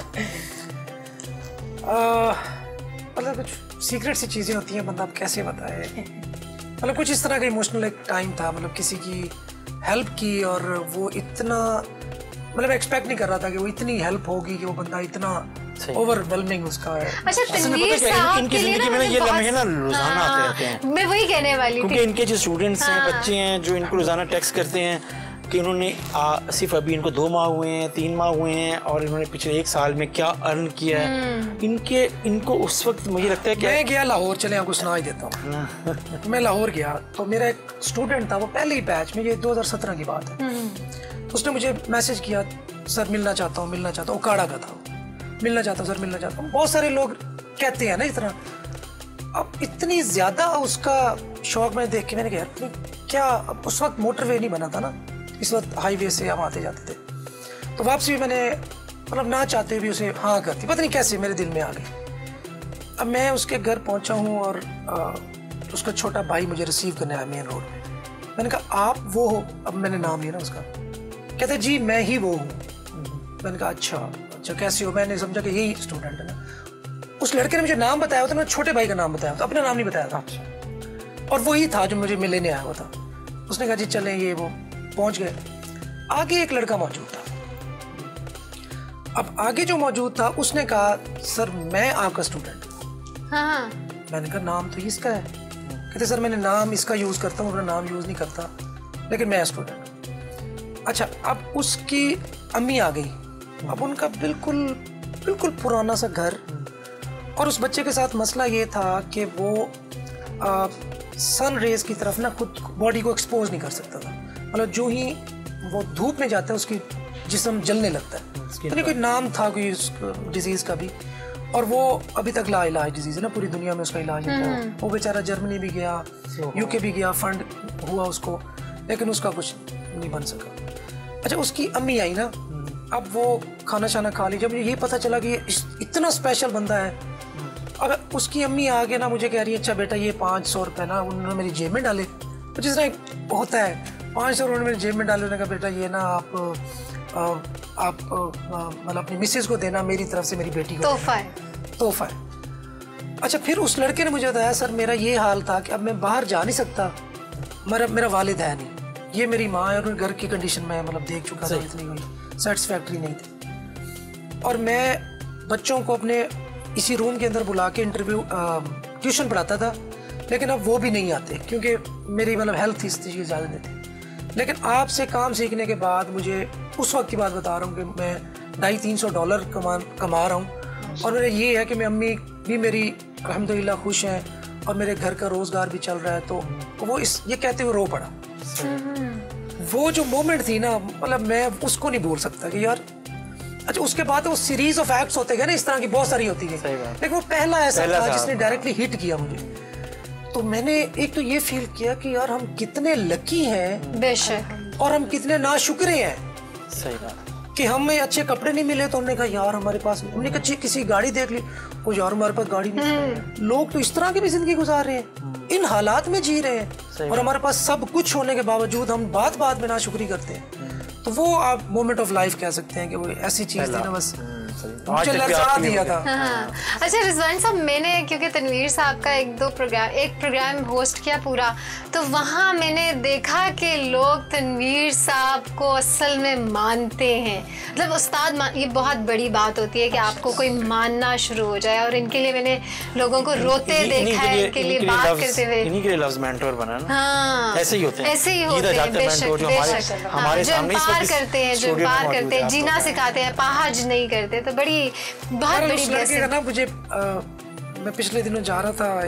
मतलब कुछ सीक्रेट सी चीज़ें होती हैं, बंदा अब कैसे बताए। मतलब कुछ इस तरह का इमोशनल एक टाइम था, मतलब किसी की हेल्प की और वो इतना, मतलब एक्सपेक्ट नहीं कर रहा था कि वो इतनी हेल्प होगी कि वो बंदा इतना ओवरवेलमिंग उसका है। अच्छा तनवीर साहब इनकी जिंदगी में ना ये लम्हे ना रोजाना आते रहते हैं। मैं वही कहने वाली थी, क्योंकि इनके जो स्टूडेंट्स हैं, बच्चे हैं, जो इनको रोजाना टेक्स्ट करते हैं कि उन्होंने सिर्फ अभी इनको 2 माह हुए हैं, 3 माह हुए हैं, और इन्होंने पिछले 1 साल में क्या अर्न किया है। इनको उस वक्त मुझे लगता है कि मैं गया लाहौर, चले आपको सुना ही देता हूँ। मैं लाहौर गया तो मेरा एक स्टूडेंट था, वो पहले ही बैच में, ये 2017 की बात है, उसने मुझे मैसेज किया, सर मिलना चाहता हूँ। उकाड़ा का था, मिलना चाहता हूँ सर, मिलना चाहता हूँ। बहुत सारे लोग कहते हैं ना इस तरह। अब इतनी ज़्यादा उसका शौक मैं देख के मैंने कहा यार क्या, अब उस वक्त मोटरवे नहीं बना था ना, इस वक्त हाईवे से हम आते जाते थे। तो वापसी भी मैंने मतलब ना चाहते भी उसे हाँ करती, पता नहीं कैसे मेरे दिल में आ गई। अब मैं उसके घर पहुंचा हूँ और उसका छोटा भाई मुझे रिसीव करने आया मेन रोड पे। मैंने कहा आप वो हो? अब मैंने नाम लिया ना उसका, कहते जी मैं ही वो हूँ। मैंने कहा अच्छा कैसे हो? मैंने समझा कि यही स्टूडेंट है ना। उस लड़के ने मुझे नाम बताया होता, मैंने छोटे भाई का नाम बताया था, अपना नाम नहीं बताया था। और वही था जो मुझे मिलने आया हुआ था। उसने कहा जी चलें, ये वो पहुंच गए। आगे एक लड़का मौजूद था। अब आगे जो मौजूद था उसने कहा सर मैं आपका स्टूडेंट हूँ। हाँ। मैंने कहा नाम तो इसका है। कहते सर मैंने नाम इसका यूज करता हूँ, अपना नाम यूज नहीं करता, लेकिन मैं स्टूडेंट हूँ। अच्छा, अब उसकी अम्मी आ गई। अब उनका बिल्कुल पुराना सा घर, और उस बच्चे के साथ मसला ये था कि वो सन रेज की तरफ ना खुद बॉडी को एक्सपोज नहीं कर सकता था। मतलब जो ही वो धूप में जाता है उसकी जिस्म जलने लगता है। तो कोई नाम था कोई डिजीज का भी, और वो अभी तक लाइलाज डिजीज है ना, पूरी दुनिया में उसका इलाज नहीं था। वो बेचारा जर्मनी भी गया, यूके भी गया, फंड हुआ उसको, लेकिन उसका कुछ नहीं बन सका। अच्छा, उसकी अम्मी आई ना, अब वो खाना शाना खा ली। जब मुझे ये पता चला कि ये इतना स्पेशल बंदा है, अगर उसकी अम्मी आगे ना मुझे कह रही है अच्छा बेटा ये 500 रुपये ना उन्होंने मेरी जेब में डाले, तो जिस तरह होता है 500 उन्होंने मेरी जेब में डाले, उन्होंने कहा बेटा ये ना आप मतलब अपनी मिसेज को देना, मेरी तरफ से मेरी बेटी को तोहफा है। अच्छा फिर उस लड़के ने मुझे बताया सर मेरा ये हाल था कि अब मैं बाहर जा नहीं सकता, मेरा वालिद है नहीं, ये मेरी माँ है और घर की कंडीशन में मतलब देख चुका था, इतनी कोई सेटिस्फैक्ट्री नहीं थी। और मैं बच्चों को अपने इसी रूम के अंदर बुला के ट्यूशन पढ़ाता था, लेकिन अब वो भी नहीं आते क्योंकि मेरी मतलब हेल्थ इस चीज़ की इजाज़त नहीं थी। लेकिन आपसे काम सीखने के बाद मुझे उस वक्त की बात बता रहा हूँ कि मैं $250-300 कमा रहा हूँ, और मेरा ये है कि मैं अम्मी भी मेरी अल्हम्दुलिल्लाह खुश हैं और मेरे घर का रोज़गार भी चल रहा है। तो वो ये कहते हुए रो पड़ा। वो जो मोमेंट थी ना, मतलब मैं उसको नहीं भूल सकता कि यार। अच्छा उसके बाद वो सीरीज ऑफ एक्ट्स होते गए ना, इस तरह की बहुत सारी होती है, लेकिन वो पहला ऐसा था जिसने डायरेक्टली हिट किया मुझे। तो मैंने एक तो ये फील किया कि यार हम कितने लकी हैं बेशक, और हम कितने नाशुक्रे हैं। सही बात कि हमें अच्छे कपड़े नहीं मिले तो हमने कहा यार हमारे पास, हमने कहा किसी गाड़ी देख ली, ओ यार हमारे पास गाड़ी नहीं। लोग तो इस तरह की भी जिंदगी गुजार रहे हैं, इन हालात में जी रहे हैं, और हमारे पाथ सब कुछ होने के बावजूद हम बात बात में नाशुक्री करते हैं। तो वो आप मोमेंट ऑफ लाइफ कह सकते हैं कि वो ऐसी चीज थी ना, बस मुझे लगा दिया था। हाँ। अच्छा रिजवान साहब, मैंने क्योंकि तनवीर साहब का एक प्रोग्राम होस्ट किया पूरा, तो वहाँ मैंने देखा कि लोग तनवीर साहब को असल में मानते हैं। मतलब उस्ताद ये बहुत बड़ी बात होती है कि आपको कोई मानना शुरू हो जाए, और इनके लिए मैंने लोगों को रोते देखा है, इनके लिए बात करते हुए। इन्हीं के लिए लफ्ज़ मेंटोर बना ना। हाँ, ऐसे ही होते हैं, ऐसे ही होते हैं बेशक, हमारे सामने करते हैं, जो पार करते हैं, जीना सिखाते हैं, पाहज नहीं करते। तो बहुत बड़ी ब्लेसिंग ना मुझे। मैं पिछले दिनों जा रहा था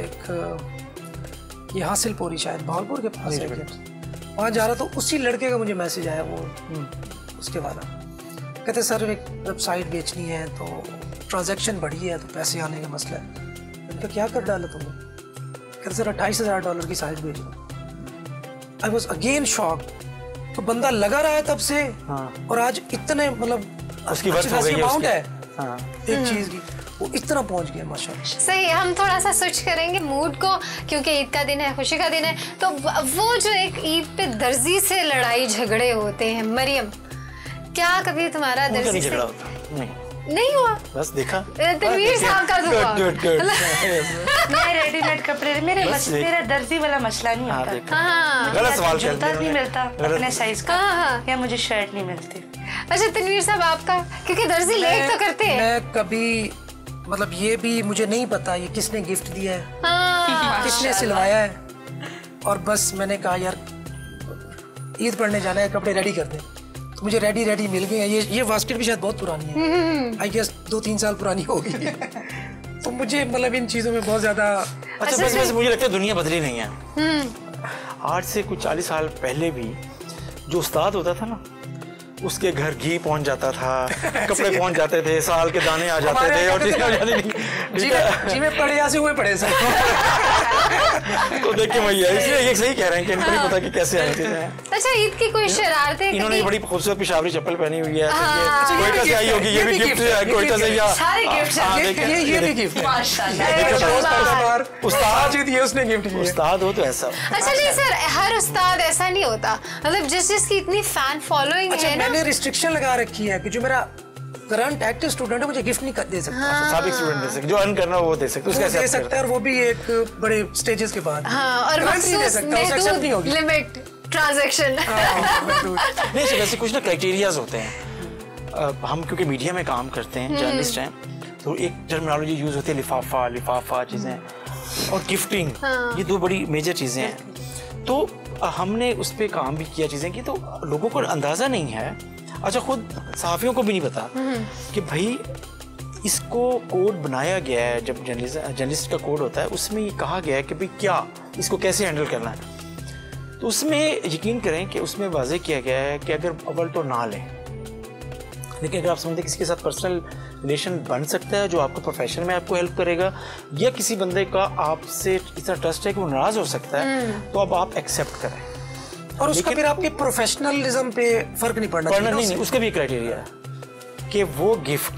एक ये हासिलपुरी शायद भावलपुर के पास है, वहाँ जा रहा था, उसी लड़के का मुझे मैसेज आया, वो उसके बाद कहते सर एक वेबसाइट बेचनी है तो ट्रांजैक्शन बढ़ी है तो पैसे आने का मसला है। मैंने कहा क्या कर डाला तुमने? कहते सर $28,000 की साइट बेच दो। I was again shock. तो बंदा लगा रहा है तब से, और आज इतने मतलब उसकी अमाउंट है एक चीज की, वो इस तरह पहुंच गया माशाल्लाह। सही। हम थोड़ा सा स्विच करेंगे मूड को, क्योंकि ईद का दिन है, खुशी का दिन है। तो वो जो एक ईद पे दर्जी से लड़ाई झगड़े होते हैं, मरियम क्या कभी तुम्हारा दर्जी से नहीं हुआ? बस देखा तनवीर साहब का तो हुआ। मैं रेडीमेड कपड़े, मेरा दर्जी वाला मसला नहीं होता। गलत सवाल जूता नहीं मिलता अपने साइज का, या मुझे शर्ट नहीं मिलती। अच्छा तनवीर साहब आपका, क्योंकि दर्जी लेट तो करते हैं। मैं कभी मतलब ये भी मुझे नहीं पता ये किसने गिफ्ट दिया है, किसने सिलवाया है, और बस मैंने कहा यार ईद पढ़ने जाना है, कपड़े रेडी कर दे। तो मुझे रेडी मिल गए हैं। ये बास्केट भी शायद बहुत पुरानी है, आई गेस 2-3 साल पुरानी होगी। तो मुझे मतलब इन चीज़ों में बहुत ज़्यादा अच्छा बस मुझे लगता है दुनिया बदली नहीं है। आज से कुछ 40 साल पहले भी जो उस्ताद होता था ना, उसके घर घी पहुंच जाता था, कपड़े पहुंच जाते थे, साल के दाने आ जाते थे, और चीजें हो जाती थी। जी में पढ़े या से हुए पढ़े सर। तो देख के भैया इसलिए ये सही कह रहे हैं कि इनको नहीं पता कि कैसे आए थे। अच्छा ईद की कोई शरारतें? इन्होंने बड़ी खूबसूरत पिशावरी चप्पल पहनी हुई है, कोयटा से आई होगी, ये भी गिफ्ट है कोयटा से। सारे गिफ्ट हैं, ये भी गिफ्ट है माशाल्लाह। उस्ताद ये उसने गिफ्ट किया। उस्ताद हो तो ऐसा। अच्छा नहीं सर, हर उस्ताद ऐसा नहीं होता, मतलब जिसकी इतनी फैन फॉलोइंग है ना। मैंने रिस्ट्रिक्शन लगा रखी है कि जो मेरा करंट एक्टिव स्टूडेंट है मुझे गिफ्ट नहीं दे सकता। साबिक स्टूडेंट दे सकते, जो अर्न करना वो दे सकते, उसका दे सकता है, और वो भी एक बड़े स्टेजेस के बाद। और दे सकता, उसे एक्सेप्ट नहीं होगी लिमिट ट्रांजैक्शन। नहीं सर, वैसे कुछ ना क्राइटेरियाज होते हैं। हम क्योंकि मीडिया में काम करते हैं, जर्नलिस्ट हैं, तो एक टर्मिनोलॉजी यूज होती है लिफाफा चीजें और गिफ्टिंग, ये 2 बड़ी मेजर चीजें हैं। तो हमने उस पर काम भी किया, चीजें की, तो लोगों को अंदाजा नहीं है। अच्छा खुद सहाफ़ियों को भी नहीं पता कि भाई इसको कोड बनाया गया है, जब जर्नलिस्ट का कोड होता है उसमें ये कहा गया है कि भाई क्या इसको कैसे हैंडल करना है। तो उसमें यकीन करें कि उसमें वाज़ेह किया गया है कि अगर अव्वल तो ना लें, लेकिन अगर आप समझते किसी के साथ पर्सनल रिलेशन बन सकता है जो आपको प्रोफेशन में आपको हेल्प करेगा, या किसी बंदे का आपसे इतना ट्रस्ट है कि वो नाराज़ हो सकता है, तो अब आप एक्सेप्ट करें। और उसका फिर आपके प्रोफेशनलिज्म पे फर्क नहीं पड़ना नहीं, उसका भी क्राइटेरिया है कि वो गिफ्ट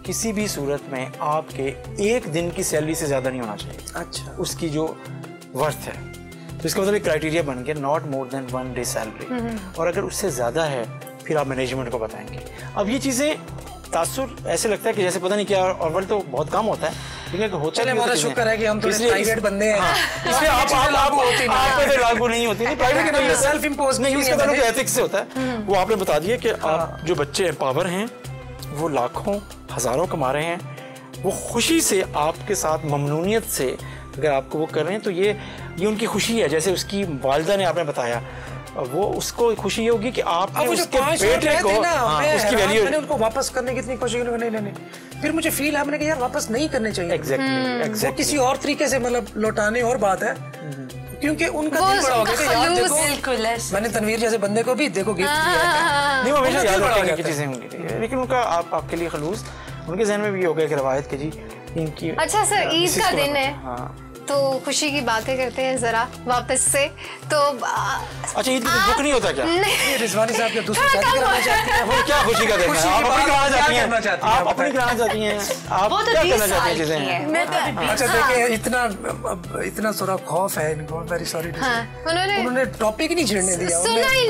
किसी भी सूरत में आपके एक दिन की सैलरी से ज़्यादा नहीं होना चाहिए। अच्छा, उसकी जो वर्थ है, तो इसका मतलब एक क्राइटेरिया बन गया, not more than 1 day salary. और अगर उससे ज़्यादा है फिर आप मैनेजमेंट को बताएंगे। अब ये चीज़ें तासुर ऐसे लगता है कि जैसे पता नहीं क्या, और वर्ल्ड तो बहुत कम होता है, लेकिन होता है। हमारा शुक्र है कि हम थोड़े प्राइवेट बंदे हैं, इसलिए आप लागू नहीं होती, प्राइवेट नहीं, सेल्फ इम्पोज नहीं, इसका ताल्लुक एथिक्स से होता है। वो आपने बता दिया कि आप जो बच्चे एम्पावर हैं वो लाखों हज़ारों कमा रहे हैं, वो खुशी से आपके साथ ममनूनियत से अगर आपको वो कर रहे हैं तो ये उनकी खुशी है। जैसे उसकी वालिदा ने आपने बताया, वो उसको खुशी होगी कि आपने उसके बेटे को उसकी वैल्यू, मैंने उनको वापस करने की इतनी कोशिश की, नहीं, फिर मुझे फील है, मैंने कहा यार वापस नहीं करने चाहिए। एग्जैक्टली किसी और तरीके से मतलब लौटाने और बात है, क्योंकि उनका दिल बड़ा हो गया कि यार देखो मैंने तनवीर जैसे बंदे को भी देखो गिफ्ट दिया, नहीं वो हमेशा याद रखने की चीजें होंगी, लेकिन उनका आपके लिए खलूस उनके जहन में भी हो गया कि रवायत के जी इनकी। अच्छा सर, ईद का दिन है तो खुशी की बातें करते हैं जरा वापस से। तो अच्छा, ईद के दिन दुख नहीं होता क्या? नहीं, रिजवानी साहब क्या दूसरी शादी कराना चाहते हैं? वो क्या खुशी का दिन है? आप अपनी कराना चाहती हैं, आप अपनी कराना चाहती हैं, आप क्या करना चाहती हैं चीजें? अच्छा देखिए, इतना सारा खौफ है इनको, वेरी सॉरी, उन्होंने टॉपिक नहीं छेड़ने दिया, सुना ही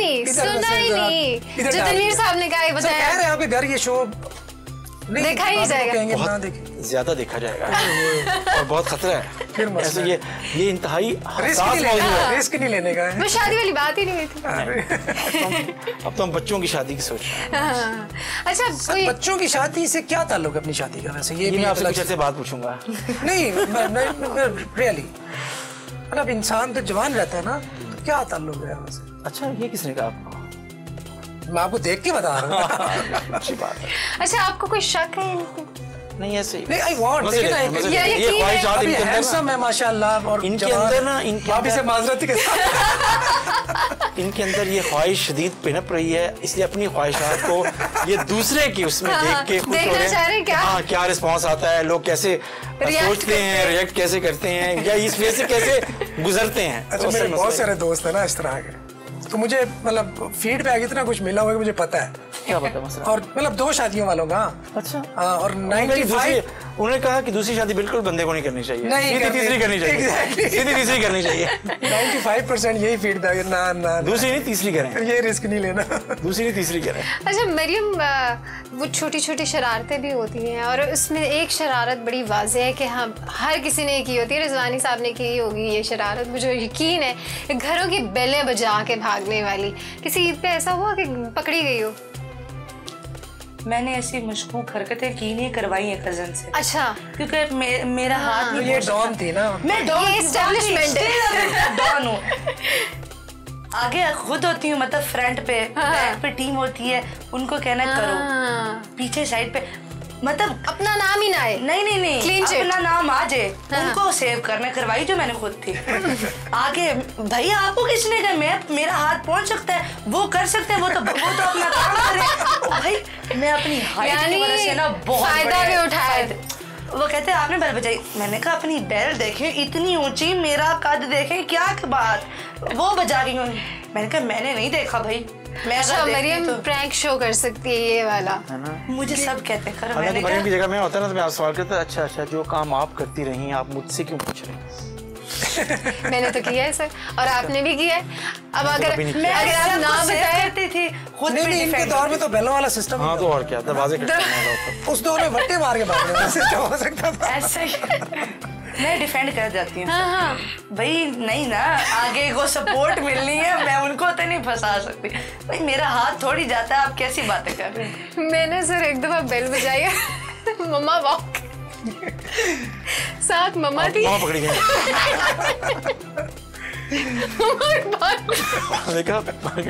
नहीं। जो तनवीर साहब ने कहा बताया, कह रहे हैं आपके घर ये शो देखा ही जाएगा, बहुत ज्यादा देखा जाएगा और बहुत खतरा है ऐसे। ये इंतहाई रिस्क नहीं लेने का है। वो शादी वाली बात ही नहीं हुई थी। अब तो हम बच्चों की शादी की सोच रहे हैं। अच्छा, बच्चों की शादी से क्या ताल्लुक है अपनी शादी का? वैसे ये मैं आपसे कुछ ऐसे बात पूछूंगा। नहीं, रियली मतलब इंसान तो जवान रहता है ना, तो क्या ताल्लुक है वैसे? अच्छा, ये किसने कहा आपको? मैं आपको देख के बता रहा हूँ। अच्छी बात है। अच्छा, आपको कोई शक है? नहीं ऐसे ही, नहीं, I want, ये ख्वाहिशात इनके अंदर है माशाल्लाह, और इनके अंदर ना, इनके से माजरत के साथ इनके अंदर ये ख्वाहिश शदीद पिनप रही है, इसलिए अपनी ख्वाहिशात को ये दूसरे की उसमें देख के खुश हो रहे हैं। हाँ, क्या रिस्पॉन्स आता है, लोग कैसे सोचते हैं, रिएक्ट कैसे करते हैं, या इस वजह से कैसे गुजरते हैं। अच्छा, मेरे बहुत सारे दोस्त हैं ना इस तरह के, तो मुझे मतलब फीडबैक इतना कुछ मिला हुआ है कि मुझे पता है। क्या पता मसला? और मतलब 2 शादियों वालों का। अच्छा, और 95 उन्होंने कहा कि दूसरी शादी बिल्कुल बंदे को नहीं करनी चाहिए, नहीं, तीसरी करनी चाहिए, सीधी तीसरी करनी चाहिए। 95% यही फीडबैक है, ना दूसरी नहीं तीसरी करें, ये रिस्क नहीं लेना, दूसरी नहीं तीसरी करें। अच्छा मरियम, वो छोटी छोटी शरारतें भी होती हैं, और उसमें एक शरारत बड़ी वाज़ेह है कि हम हर किसी ने की होती है, रिजवानी साहब ने की होगी ये शरारत, मुझे यकीन है, घरों की बेलें बजा के भागने वाली। किसी ईद पे ऐसा हुआ कि पकड़ी गई हो? मैंने ऐसी मशकूक हरकतें की नहीं, करवाई है कजन से। अच्छा, क्योंकि मेरा हाथ नहीं, ये डॉन थी ना, मैं डॉन, एस्टैब्लिशमेंट है, डॉन हूँ। आगे खुद होती हूँ, मतलब फ्रंट पे, बैक पे टीम होती है, उनको कहना करो, पीछे साइड पे मतलब अपना नाम ही ना आए। नहीं, अपना नाम आ जाए, उनको सेव करना, करवाई जो मैंने खुद थी। आगे भैया आपको किसने कहा, मेरा हाथ पहुंच सकता है, वो कर सकते हैं, वो तो अपना काम करे। भाई मैं अपनी हाइट की वजह से ना बहुत फायदा भी उठाया। वो कहते हैं आपने बेल बजाई, मैंने कहा अपनी बेल देखें, इतनी ऊंची, मेरा कद देखें, क्या बात, वो बजा रही हूँ। मैंने कहा मैंने नहीं देखा भाई, मैं अच्छा, मरियम तो प्रैंक शो कर सकती है ये वाला, है ना? मुझे सब कहते हैं। हालांकि मरियम की जगह मैं होता ना तो मैं आप सवाल करता, अच्छा जो काम आप करती रही आप मुझसे क्यों पूछ रहे हैं? मैंने तो किया है सर, और आपने भी किया है। अब अगर आप ना बताती थी खुद नहीं, इनके दौर में तो बैलों वाला सिस्टम। हाँ, तो और क्या, दरवाजे उस दौर में वट्टे मार के भागने हो सकता था। ऐसे मैं डिफेंड कर जाती हूँ। हाँ। भाई नहीं ना, आगे को सपोर्ट मिलनी है, मैं उनको तो नहीं फंसा सकती। भाई मेरा हाथ थोड़ी जाता है, आप कैसी बातें कर रहे हैं? मैंने सर एक दफा बेल बजाई, मम्मा वॉक साथ मम्मा थी, मम्मा पकड़ी गई। देखा,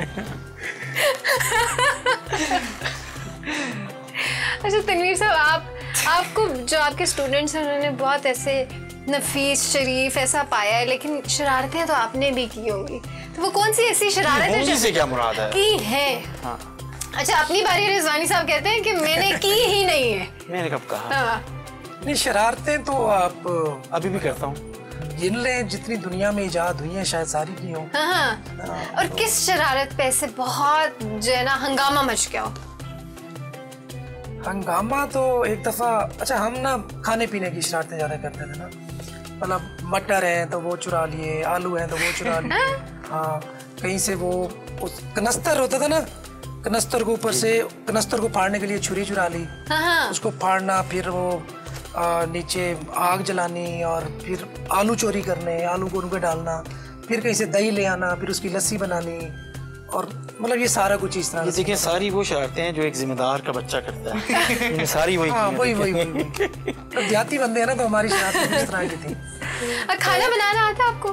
अच्छा तनवीर साहब, आपको जो आपके स्टूडेंट्स हैं उन्होंने बहुत ऐसे नफीस शरीफ ऐसा पाया है, लेकिन शरारतें तो आपने भी की होंगी, तो वो कौन सी ऐसी शरारत है से क्या मुराद है? की है? हाँ। अच्छा, अपनी बारी रिजवानी साहब कहते हैं कि मैंने की ही नहीं है। मैंने कब कहा? हाँ। नहीं, शरारतें तो आप अभी भी करता हूँ, जिनने जितनी दुनिया में इजाद हुई है शायद सारी की हो। हाँ। और किस शरारत पे ऐसे बहुत जो है ना हंगामा मच गया हो? हंगामा तो एक दफ़ा, अच्छा हम ना खाने पीने की शरारतें ज़्यादा करते थे ना, मतलब मटर हैं तो वो चुरा लिए, आलू हैं तो वो चुरा लिए। हाँ, कहीं से वो उस कनस्तर होता था ना, कनस्तर को ऊपर से कनस्तर को फाड़ने के लिए छुरी चुरा ली, उसको फाड़ना, फिर वो नीचे आग जलानी और फिर आलू चोरी करने, आलू को उनके डालना, फिर कहीं से दही ले आना, फिर उसकी लस्सी बनानी, और मतलब ये सारा कुछ इस तरह। ये देखिए सारी वो शरारतें हैं जो एक जिम्मेदार का बच्चा करता है। ये सारी वही वही तो देहाती बंदे हैं ना, तो हमारी शरारतें इस तरह की थी। खाना बनाना आता आपको?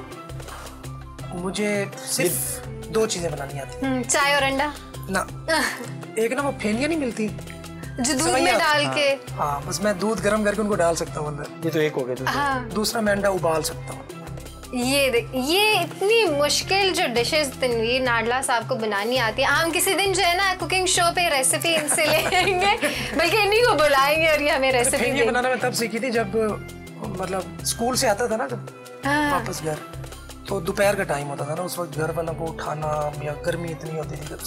मुझे सिर्फ 2 चीजें बनानी आती। चाय और अंडा ना, एक ना वो फेनिया नहीं मिलती जो दूध में डाल के, हाँ बस मैं दूध गर्म करके उनको डाल सकता हूँ अंदर। ये तो एक हो गया। दूसरा मैं अंडा उबाल सकता हूँ। ये देख, ये इतनी मुश्किल जो डिशेस तनवीर नाडला साहब को बनानी आती है। हम किसी दिन जो है ना कुकिंग शो पे रेसिपी इनसे लेंगे, बल्कि इन्हीं को बुलाएंगे और ये हमें रेसिपी देंगे। बनाना मैं तब सीखी थी जब मतलब स्कूल से आता था ना, जब वापस घर, तो दोपहर का टाइम होता था ना, उस वक्त घर वालों को उठाना, या गर्मी इतनी होती थी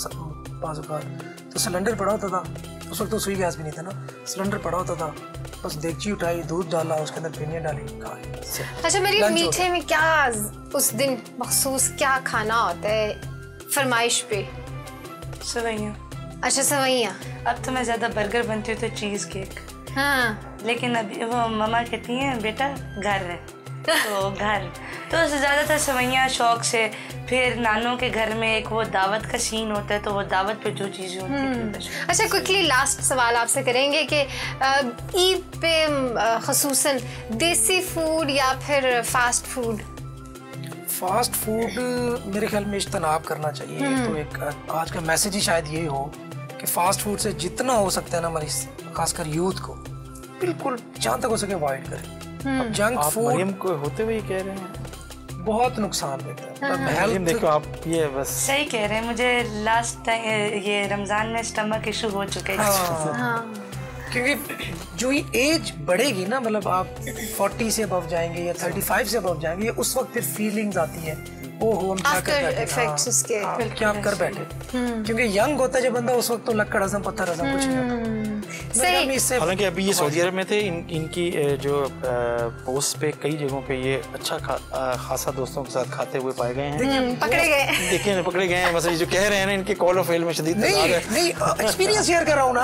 तो सिलेंडर पड़ा होता था, उस वक्त तो सुई गैस भी नहीं था ना, सिलेंडर पड़ा होता था, बस देगची उठाई, दूध डाला, उसके अंदर फेनिया डाली, खाए। अच्छा, मेरी मीठे में क्या उस दिन मखसूस क्या खाना होता है फरमाइश पे? सवैयाँ। अच्छा, सवैयाँ। अब तो मैं ज़्यादा बर्गर बनती हूँ तो चीज़ केक। हाँ, लेकिन अभी वो मम्मा कहती हैं बेटा घर है तो घर, तो उससे ज़्यादातर सवैयाँ शौक से। फिर नानों के घर में एक वो दावत का सीन होता है, तो वो दावत पे जो चीज़ें होती हैं। अच्छा, क्विकली लास्ट सवाल आपसे करेंगे कि ईद पे ख़ुसूसन देसी फूड या फिर फास्ट फूड? फास्ट फूड मेरे ख्याल में इज्तनाब करना चाहिए। तो एक आज का मैसेज ही शायद यही हो कि फास्ट फूड से जितना हो सकता है ना हमारी खासकर यूथ को, बिल्कुल जहाँ तक हो सके अवॉइड करें। अब जंक फूड मरियम को होते हुए कह रहे हैं बहुत नुकसान देता है। मरियम देखो आप, ये बस सही कह रहे हैं। मुझे लास्ट टाइम ये रमजान में स्टमक इशू हो चुका है। क्योंकि जो ये एज बढ़ेगी ना, मतलब आप 40 से अबव जाएंगे या 35 से अबव जाएंगे, उस वक्त फिर फीलिंग्स आती है, ओहो हम क्या कर बैठे, क्या आप कर बैठे। क्योंकि यंग होता है जब बंदा, उस वक्त तो लक्कड़ हज़म पत्थर हज़म कुछ नहीं होता। हालांकि अभी ये सऊदी अरब में थे, इनकी जो पोस्ट पे कई जगहों पे ये अच्छा खासा दोस्तों के साथ खाते हुए पाए गए हैं। पकड़े गए, देखिए पकड़े गए हैं। मतलब जो कह रहे हैं ना, इनके कॉल ऑफ फेल में शदीद नहीं एक्सपीरियंस शेयर कर रहा हूँ ना,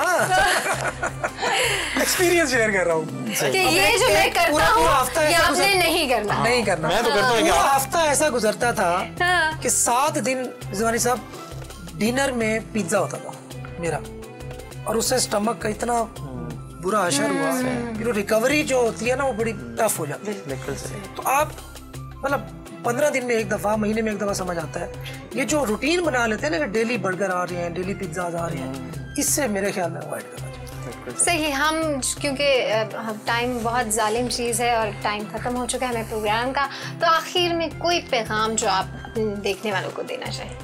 एक्सपीरियंस शेयर कर रहा हूँ कि ये जो मैं करता हूँ ये आपने नहीं करना। नहीं करना, मैं तो करता हूँ। पूरा हफ्ता ऐसा गुजरता था कि 7 दिन ज़मानी साहब डिनर में पिज्जा होता था मेरा, और उससे स्टमक का इतना बुरा असर हुआ, फिर रिकवरी जो होती है ना वो बड़ी टफ हो जाती है। तो आप मतलब 15 दिन में एक दफ़ा, महीने में एक दफ़ा समझ आता है। ये जो रूटीन बना लेते हैं ना कि डेली बर्गर आ रहे हैं, डेली पिज्जा आ रहे हैं, इससे मेरे ख्याल में अवॉइड करना चाहिए। सही, हम क्योंकि टाइम बहुत जालिम चीज़ है और टाइम ख़त्म हो चुका है हमें प्रोग्राम का, तो आखिर में कोई पैगाम जो आप अपने देखने वालों को देना चाहिए?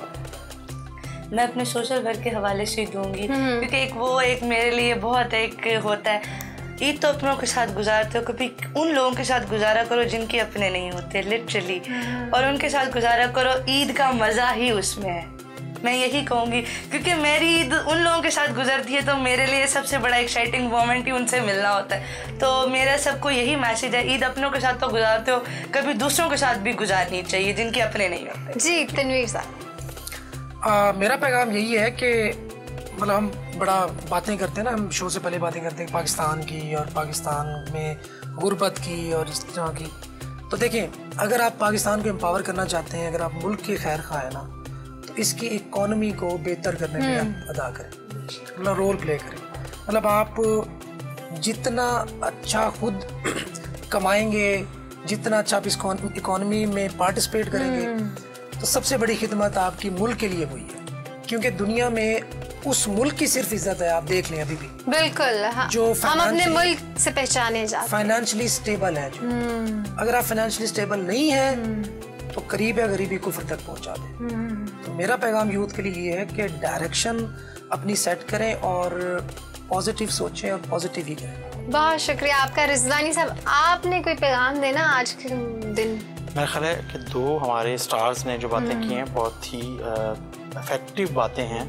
मैं अपने सोशल वर्क के हवाले से दूंगी, क्योंकि एक मेरे लिए बहुत एक होता है, ईद तो अपनों के साथ गुजारते हो, कभी उन लोगों के साथ गुजारा करो जिनके अपने नहीं होते लिटरली, और उनके साथ गुजारा करो। ईद का मज़ा ही उसमें है, मैं यही कहूँगी, क्योंकि मेरी ईद उन लोगों के साथ गुजरती है, तो मेरे लिए सबसे बड़ा एक्साइटिंग मोमेंट ही उनसे मिलना होता है। तो मेरा सबको यही मैसेज है, ईद अपनों के साथ तो गुजारते हो, कभी दूसरों के साथ भी गुजारनी चाहिए जिनके अपने नहीं होते। जी तनवीर साहब, मेरा पैगाम यही है कि मतलब हम बड़ा बातें करते हैं ना, हम शो से पहले बातें करते हैं पाकिस्तान की और पाकिस्तान में गुर्बत की और इस तरह की। तो देखें, अगर आप पाकिस्तान को एम्पावर करना चाहते हैं, अगर आप मुल्क की खैर खा है ना, तो इसकी इकॉनमी को बेहतर करने में अदा करें, मतलब रोल प्ले करें। मतलब आप जितना अच्छा खुद कमाएंगे, जितना अच्छा आप इस इकॉनमी में पार्टिसिपेट करेंगे, तो सबसे बड़ी खिदमत आपकी मुल्क के लिए हुई है। क्योंकि दुनिया में उस मुल्क की सिर्फ इज्जत है, आप देख लें अभी भी बिल्कुल, हाँ, जो हम अपने मुल्क से पहचाने जाते हैं, फाइनेंशियली स्टेबल है। जो अगर आप फाइनेंशियली स्टेबल नहीं है तो करीब या गरीबी कुफ्र तक पहुंचा दे। तो मेरा पैगाम यूथ के लिए ये है कि डायरेक्शन अपनी सेट करें और पॉजिटिव सोचें और पॉजिटिव ही करें। बहुत शुक्रिया आपका रिजवानी साहब। आपने कोई पैगाम देना आज के दिन? मेरा ख्याल है कि 2 हमारे स्टार्स ने जो बातें की हैं बहुत ही इफेक्टिव बातें हैं,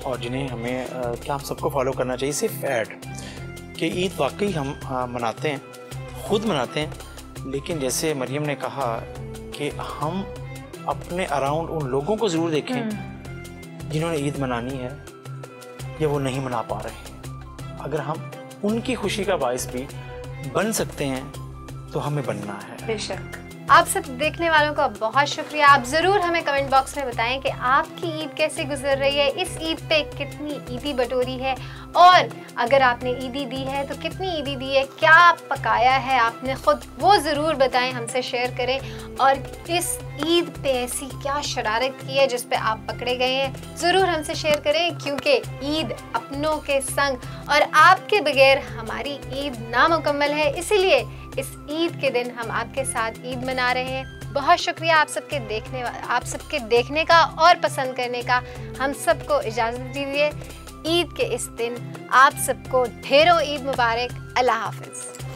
और जिन्हें हमें क्या हम सबको फॉलो करना चाहिए, सिर्फ ऐड कि ईद वाकई हम मनाते हैं, खुद मनाते हैं, लेकिन जैसे मरियम ने कहा कि हम अपने अराउंड उन लोगों को ज़रूर देखें जिन्होंने ईद मनानी है या वो नहीं मना पा रहे हैं। अगर हम उनकी खुशी का बायस भी बन सकते हैं तो हमें बनना है। बेशक। आप सब देखने वालों का बहुत शुक्रिया। आप ज़रूर हमें कमेंट बॉक्स में बताएं कि आपकी ईद कैसे गुजर रही है, इस ईद पे कितनी ईदी बटोरी है, और अगर आपने ईदी दी है तो कितनी ईदी दी है, क्या पकाया है आपने खुद, वो ज़रूर बताएं, हमसे शेयर करें। और इस ईद पे ऐसी क्या शरारत की है जिस पे आप पकड़े गए हैं, ज़रूर हमसे शेयर करें, क्योंकि ईद अपनों के संग और आपके बगैर हमारी ईद नामुकम्मल है। इसीलिए इस ईद के दिन हम आपके साथ ईद मना रहे हैं। बहुत शुक्रिया आप सबके देखने का और पसंद करने का। हम सबको इजाज़त दीजिए। ईद के इस दिन आप सबको ढेरों ईद मुबारक। अल्लाह हाफ़िज़।